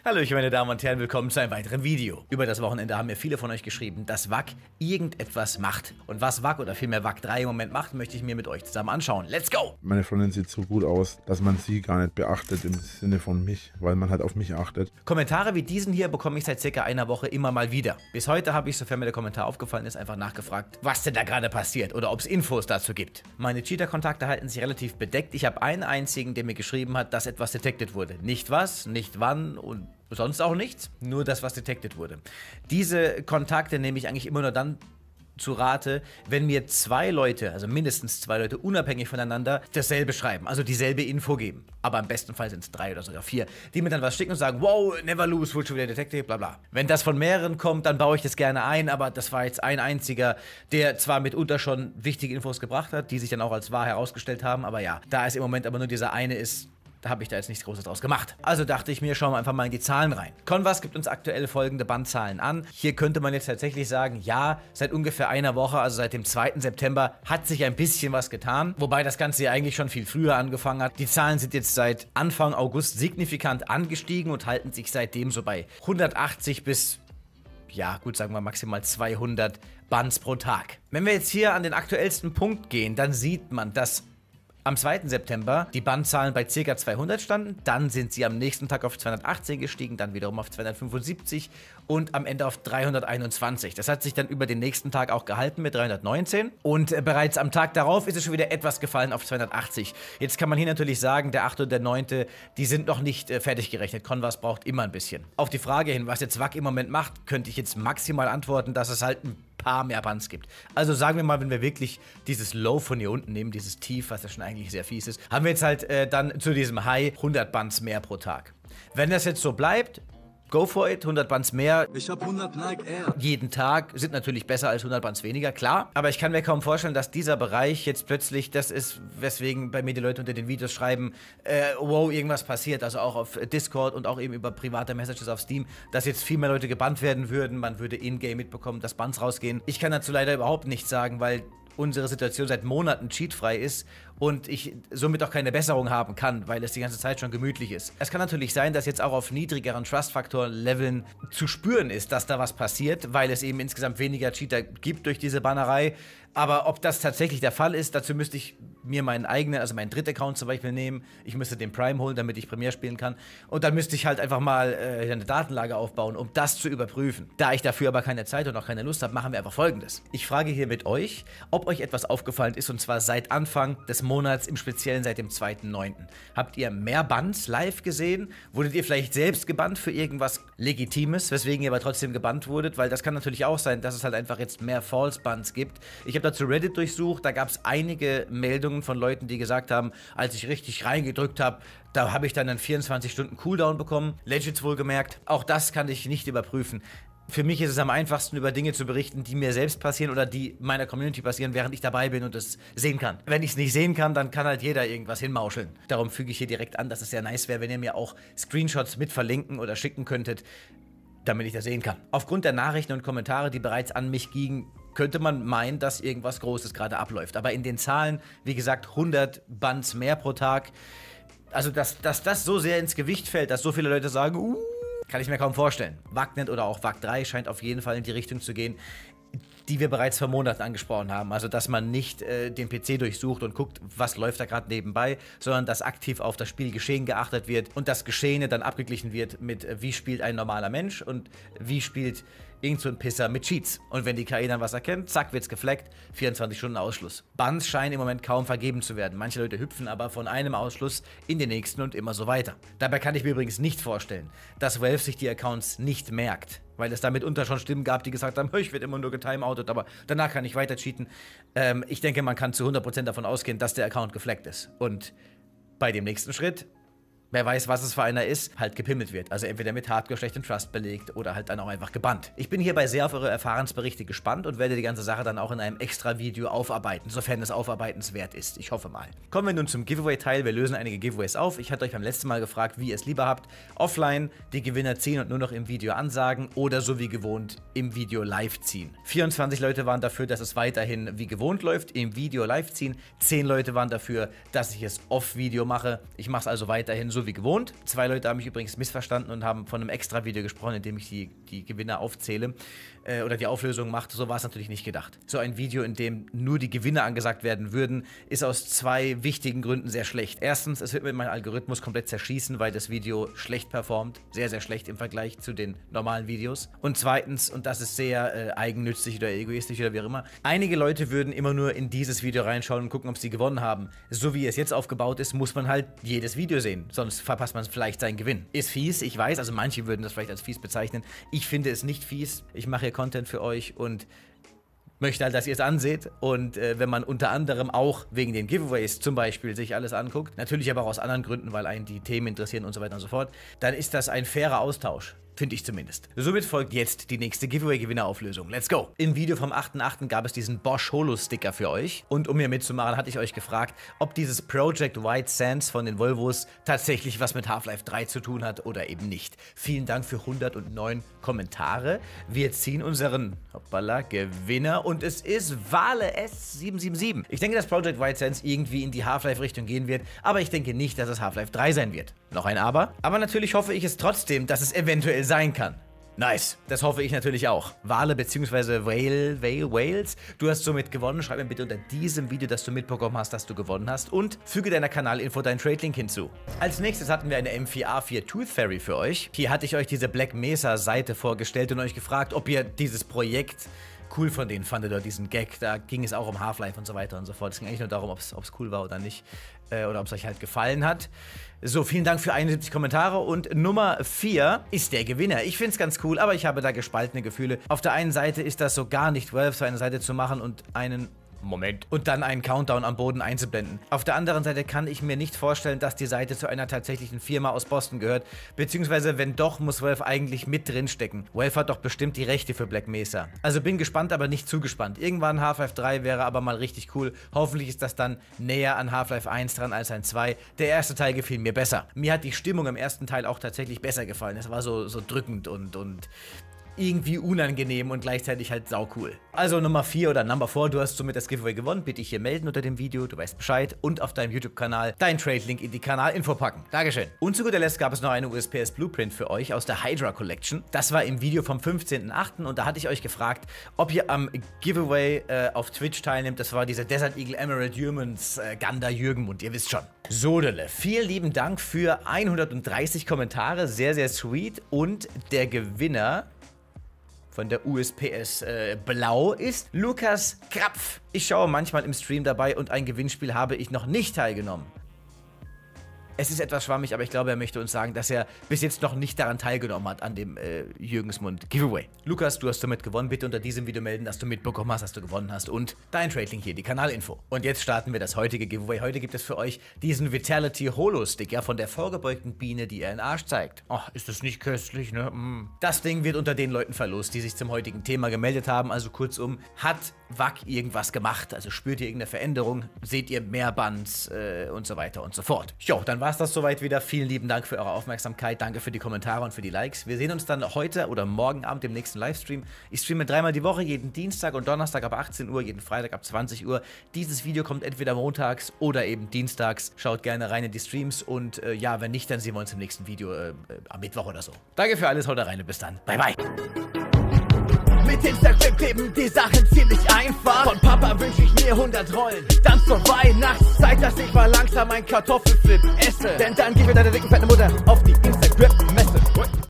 Hallöchen meine Damen und Herren, willkommen zu einem weiteren Video. Über das Wochenende haben mir viele von euch geschrieben, dass WAC irgendetwas macht. Und was WAC oder vielmehr WAC 3 im Moment macht, möchte ich mir mit euch zusammen anschauen. Let's go! Meine Freundin sieht so gut aus, dass man sie gar nicht beachtet im Sinne von mich, weil man halt auf mich achtet. Kommentare wie diesen hier bekomme ich seit circa einer Woche immer mal wieder. Bis heute habe ich, sofern mir der Kommentar aufgefallen ist, einfach nachgefragt, was denn da gerade passiert oder ob es Infos dazu gibt. Meine Cheater-Kontakte halten sich relativ bedeckt. Ich habe einen einzigen, der mir geschrieben hat, dass etwas detected wurde. Nicht was, nicht wann und sonst auch nichts, nur das, was detected wurde. Diese Kontakte nehme ich eigentlich immer nur dann zu Rate, wenn mir zwei Leute, also mindestens zwei Leute, unabhängig voneinander, dasselbe schreiben, also dieselbe Info geben. Aber im besten Fall sind es 3 oder sogar 4, die mir dann was schicken und sagen, wow, never lose, wurde schon wieder detected, bla bla. Wenn das von mehreren kommt, dann baue ich das gerne ein, aber das war jetzt ein einziger, der zwar mitunter schon wichtige Infos gebracht hat, die sich dann auch als wahr herausgestellt haben, aber ja, da es im Moment aber nur dieser eine ist, da habe ich da jetzt nichts Großes draus gemacht. Also dachte ich mir, schauen wir einfach mal in die Zahlen rein. Convas gibt uns aktuell folgende Bandzahlen an. Hier könnte man jetzt tatsächlich sagen, ja, seit ungefähr einer Woche, also seit dem 2. September, hat sich ein bisschen was getan. Wobei das Ganze ja eigentlich schon viel früher angefangen hat. Die Zahlen sind jetzt seit Anfang August signifikant angestiegen und halten sich seitdem so bei 180 bis, ja gut, sagen wir maximal 200 Bans pro Tag. Wenn wir jetzt hier an den aktuellsten Punkt gehen, dann sieht man, dass am 2. September die Bandzahlen bei ca. 200 standen, dann sind sie am nächsten Tag auf 218 gestiegen, dann wiederum auf 275 und am Ende auf 321. Das hat sich dann über den nächsten Tag auch gehalten mit 319 und bereits am Tag darauf ist es schon wieder etwas gefallen auf 280. Jetzt kann man hier natürlich sagen, der 8. und der 9., die sind noch nicht fertig gerechnet. Convas braucht immer ein bisschen. Auf die Frage hin, was jetzt WAC im Moment macht, könnte ich jetzt maximal antworten, dass es halt ein paar mehr Bans gibt. Also sagen wir mal, wenn wir wirklich dieses Low von hier unten nehmen, dieses Tief, was ja schon eigentlich sehr fies ist, haben wir jetzt halt dann zu diesem High 100 Bans mehr pro Tag. Wenn das jetzt so bleibt, go for it, 100 Bans mehr. Ich hab 100 Like Air. Jeden Tag sind natürlich besser als 100 Bans weniger, klar. Aber ich kann mir kaum vorstellen, dass dieser Bereich jetzt plötzlich das ist, weswegen bei mir die Leute unter den Videos schreiben, wow, irgendwas passiert. Also auch auf Discord und auch eben über private Messages auf Steam, dass jetzt viel mehr Leute gebannt werden würden. Man würde in-game mitbekommen, dass Bans rausgehen. Ich kann dazu leider überhaupt nichts sagen, weil unsere Situation seit Monaten cheatfrei ist und ich somit auch keine Besserung haben kann, weil es die ganze Zeit schon gemütlich ist. Es kann natürlich sein, dass jetzt auch auf niedrigeren Trust-Faktor-Leveln zu spüren ist, dass da was passiert, weil es eben insgesamt weniger Cheater gibt durch diese Bannerei. Aber ob das tatsächlich der Fall ist, dazu müsste ich mir meinen eigenen, also meinen Dritt-Account zum Beispiel nehmen. Ich müsste den Prime holen, damit ich Premiere spielen kann. Und dann müsste ich halt einfach mal eine Datenlage aufbauen, um das zu überprüfen. Da ich dafür aber keine Zeit und auch keine Lust habe, machen wir einfach Folgendes. Ich frage hier mit euch, ob euch etwas aufgefallen ist, und zwar seit Anfang des Monats, im Speziellen seit dem 2.9. Habt ihr mehr Bans live gesehen? Wurdet ihr vielleicht selbst gebannt für irgendwas Legitimes, weswegen ihr aber trotzdem gebannt wurdet? Weil das kann natürlich auch sein, dass es halt einfach jetzt mehr False-Bans gibt. Ich habe dazu Reddit durchsucht, da gab es einige Meldungen von Leuten, die gesagt haben, als ich richtig reingedrückt habe, da habe ich dann einen 24 Stunden Cooldown bekommen. Legends wohlgemerkt. Auch das kann ich nicht überprüfen. Für mich ist es am einfachsten, über Dinge zu berichten, die mir selbst passieren oder die meiner Community passieren, während ich dabei bin und es sehen kann. Wenn ich es nicht sehen kann, dann kann halt jeder irgendwas hinmauscheln. Darum füge ich hier direkt an, dass es sehr nice wäre, wenn ihr mir auch Screenshots mit verlinken oder schicken könntet, damit ich das sehen kann. Aufgrund der Nachrichten und Kommentare, die bereits an mich gingen, könnte man meinen, dass irgendwas Großes gerade abläuft. Aber in den Zahlen, wie gesagt, 100 Bans mehr pro Tag. Also, dass das so sehr ins Gewicht fällt, dass so viele Leute sagen, kann ich mir kaum vorstellen. WACnet oder auch WAC 3 scheint auf jeden Fall in die Richtung zu gehen, die wir bereits vor Monaten angesprochen haben. Also, dass man nicht den PC durchsucht und guckt, was läuft da gerade nebenbei, sondern dass aktiv auf das Spielgeschehen geachtet wird und das Geschehene dann abgeglichen wird mit, wie spielt ein normaler Mensch und wie spielt irgend so ein Pisser mit Cheats. Und wenn die KI dann was erkennt, zack, wird's gefleckt, 24 Stunden Ausschluss. Bans scheinen im Moment kaum vergeben zu werden. Manche Leute hüpfen aber von einem Ausschluss in den nächsten und immer so weiter. Dabei kann ich mir übrigens nicht vorstellen, dass Valve sich die Accounts nicht merkt. Weil es da mitunter schon Stimmen gab, die gesagt haben, ich werde immer nur getimeoutet, aber danach kann ich weiter cheaten. Ich denke, man kann zu 100% davon ausgehen, dass der Account gefleckt ist. Und bei dem nächsten Schritt, wer weiß, was es für einer ist, halt gepimmelt wird. Also entweder mit Hardcore schlechten Trust belegt oder halt dann auch einfach gebannt. Ich bin hierbei sehr auf eure Erfahrensberichte gespannt und werde die ganze Sache dann auch in einem extra Video aufarbeiten, sofern es aufarbeitenswert ist. Ich hoffe mal. Kommen wir nun zum Giveaway-Teil. Wir lösen einige Giveaways auf. Ich hatte euch beim letzten Mal gefragt, wie ihr es lieber habt. Offline die Gewinner ziehen und nur noch im Video ansagen oder so wie gewohnt im Video live ziehen. 24 Leute waren dafür, dass es weiterhin wie gewohnt läuft, im Video live ziehen. 10 Leute waren dafür, dass ich es off-Video mache. Ich mache es also weiterhin so so wie gewohnt. 2 Leute haben mich übrigens missverstanden und haben von einem extra Video gesprochen, in dem ich die Gewinner aufzähle oder die Auflösung macht. So war es natürlich nicht gedacht. So ein Video, in dem nur die Gewinner angesagt werden würden, ist aus 2 wichtigen Gründen sehr schlecht. Erstens, es wird mir mein Algorithmus komplett zerschießen, weil das Video schlecht performt. Sehr, sehr schlecht im Vergleich zu den normalen Videos. Und zweitens, und das ist sehr eigennützig oder egoistisch oder wie auch immer, einige Leute würden immer nur in dieses Video reinschauen und gucken, ob sie gewonnen haben. So wie es jetzt aufgebaut ist, muss man halt jedes Video sehen, sonst verpasst man vielleicht seinen Gewinn. Ist fies, ich weiß, also manche würden das vielleicht als fies bezeichnen. Ich finde es nicht fies. Ich mache hier Content für euch und möchte halt, dass ihr es anseht und wenn man unter anderem auch wegen den Giveaways zum Beispiel sich alles anguckt, natürlich aber auch aus anderen Gründen, weil einen die Themen interessieren und so weiter und so fort, dann ist das ein fairer Austausch. Finde ich zumindest. Somit folgt jetzt die nächste Giveaway-Gewinnerauflösung. Let's go! Im Video vom 8.8. gab es diesen Bosch Holo-Sticker für euch. Und um hier mitzumachen, hatte ich euch gefragt, ob dieses Project White Sands von den Volvos tatsächlich was mit Half-Life 3 zu tun hat oder eben nicht. Vielen Dank für 109 Kommentare. Wir ziehen unseren Gewinner und es ist Wale S777. Ich denke, dass Project White Sands irgendwie in die Half-Life-Richtung gehen wird, aber ich denke nicht, dass es Half-Life 3 sein wird. Noch ein Aber. Aber natürlich hoffe ich es trotzdem, dass es eventuell sein kann. Nice. Das hoffe ich natürlich auch. Wale bzw. Wales, du hast somit gewonnen. Schreib mir bitte unter diesem Video, dass du mitbekommen hast, dass du gewonnen hast und füge deiner Kanalinfo deinen Trade-Link hinzu. Als nächstes hatten wir eine M4A4 Tooth Fairy für euch. Hier hatte ich euch diese Black Mesa Seite vorgestellt und euch gefragt, ob ihr dieses Projekt cool von denen fandet oder diesen Gag. Da ging es auch um Half-Life und so weiter und so fort. Es ging eigentlich nur darum, ob es cool war oder nicht. Oder ob es euch halt gefallen hat. So, vielen Dank für 71 Kommentare und Nummer 4 ist der Gewinner. Ich finde es ganz cool, aber ich habe da gespaltene Gefühle. Auf der einen Seite ist das so gar nicht Valve, so eine Seite zu machen und und dann einen Countdown am Boden einzublenden. Auf der anderen Seite kann ich mir nicht vorstellen, dass die Seite zu einer tatsächlichen Firma aus Boston gehört, beziehungsweise wenn doch, muss Valve eigentlich mit drin stecken. Valve hat doch bestimmt die Rechte für Black Mesa. Also bin gespannt, aber nicht zu gespannt. Irgendwann Half-Life 3 wäre aber mal richtig cool. Hoffentlich ist das dann näher an Half-Life 1 dran als ein 2. Der erste Teil gefiel mir besser. Mir hat die Stimmung im ersten Teil auch tatsächlich besser gefallen. Es war so drückend und irgendwie unangenehm und gleichzeitig halt saucool. Also Nummer 4 oder Number 4, du hast somit das Giveaway gewonnen. Bitte dich hier melden unter dem Video, du weißt Bescheid. Und auf deinem YouTube-Kanal deinen Trade-Link in die Kanalinfo packen. Dankeschön. Und zu guter Letzt gab es noch eine USPS Blueprint für euch aus der Hydra Collection. Das war im Video vom 15.8. und da hatte ich euch gefragt, ob ihr am Giveaway auf Twitch teilnimmt. Das war dieser Desert Eagle Emerald Humans Ganda Jürgenmund, ihr wisst schon. Sodele, vielen lieben Dank für 130 Kommentare, sehr, sehr sweet. Und der Gewinner von der USPS Blau ist Lukas Krapf. Ich schaue manchmal im Stream dabei und ein Gewinnspiel habe ich noch nicht teilgenommen. Es ist etwas schwammig, aber ich glaube, er möchte uns sagen, dass er bis jetzt noch nicht daran teilgenommen hat, an dem Jürgensmund Giveaway. Lukas, du hast somit gewonnen. Bitte unter diesem Video melden, dass du mitbekommen hast, dass du gewonnen hast. Und dein Trade-Link hier, die Kanalinfo. Und jetzt starten wir das heutige Giveaway. Heute gibt es für euch diesen Vitality Holo-Sticker von der vorgebeugten Biene, die ihren Arsch zeigt. Ach, ist das nicht köstlich, ne? Das Ding wird unter den Leuten verlost, die sich zum heutigen Thema gemeldet haben. Also kurzum, hat Wack irgendwas gemacht? Also spürt ihr irgendeine Veränderung? Seht ihr mehr Bands und so weiter und so fort? Jo, dann war es das soweit wieder. Vielen lieben Dank für eure Aufmerksamkeit. Danke für die Kommentare und für die Likes. Wir sehen uns dann heute oder morgen Abend im nächsten Livestream. Ich streame 3-mal die Woche, jeden Dienstag und Donnerstag ab 18 Uhr, jeden Freitag ab 20 Uhr. Dieses Video kommt entweder montags oder eben dienstags. Schaut gerne rein in die Streams und ja, wenn nicht, dann sehen wir uns im nächsten Video am Mittwoch oder so. Danke für alles, haut rein und bis dann. Bye, bye. Mit Instagram kleben die Sachen ziemlich einfach. Von Papa wünsch ich mir 100 Rollen. Dann zur Weihnachtszeit, dass ich mal langsam ein Kartoffelflip esse. Denn dann gib mir deine dicken fette Mutter auf die Instagram-Messe.